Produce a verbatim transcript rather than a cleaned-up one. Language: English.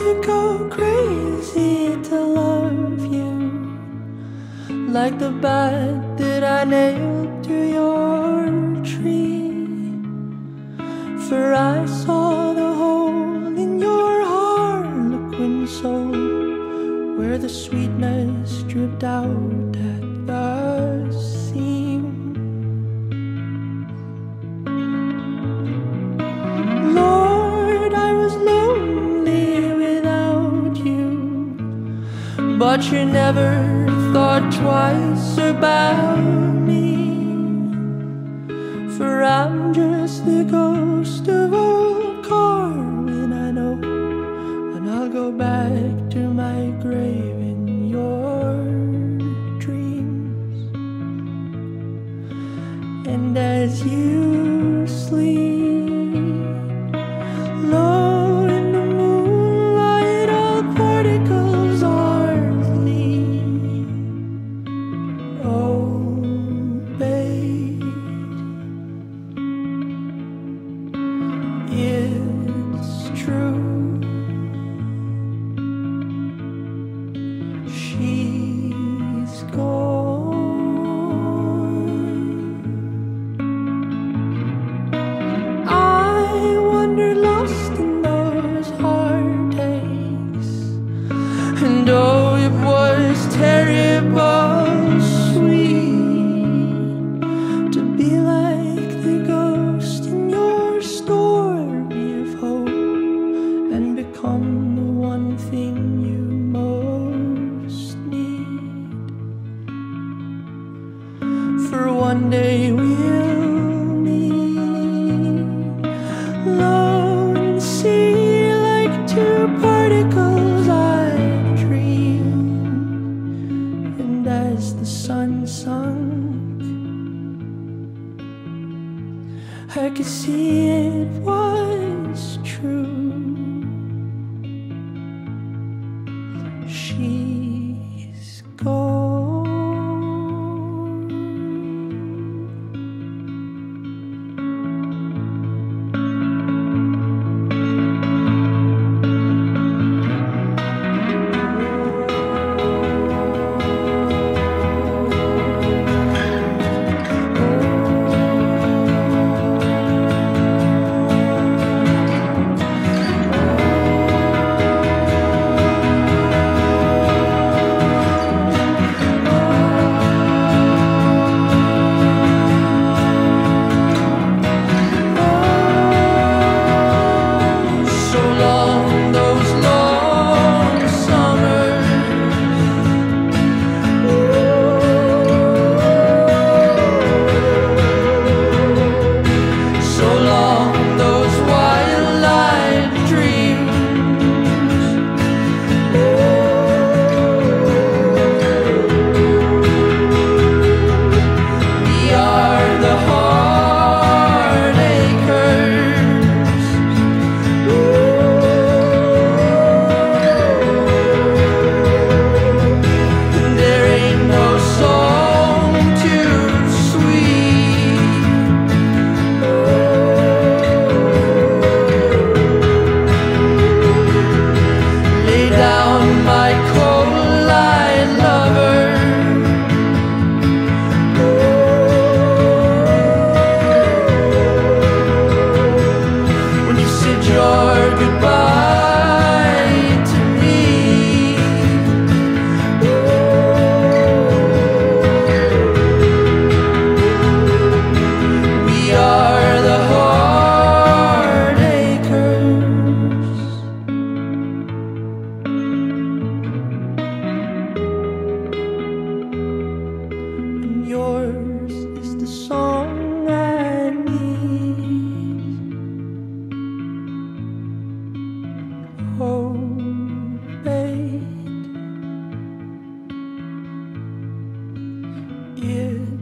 to go crazy to love you, like the bat that I nailed to your tree. For I saw the hole in your harlequin soul, where the sweetness dripped out at the seam. Lord, I was lonely without you, but you never thought twice about me. For I'm just the ghost of old Carwin, I know, and I'll go back to my grave in your dreams. And as you sleep, low in the moonlight, all particles are asleep. Oh, babe, it's true. She's gone. I wandered lost in those heartaches, and oh, it was terrible sweet to be like the ghost in your story of hope, and become the one thing you most need. For one day we'll meet, low in the sea, like two particles I dreamed. And as the sun sunk, I could see it was true. She's gone. So long, those long summers. So long, those twilight dreams. We are the Heartachers. There ain't no song too sweet. Lay down, my cold light lover. When you said your goodbye to me, we are the Heartachers. And yours is the song I need. Oh, babe, it's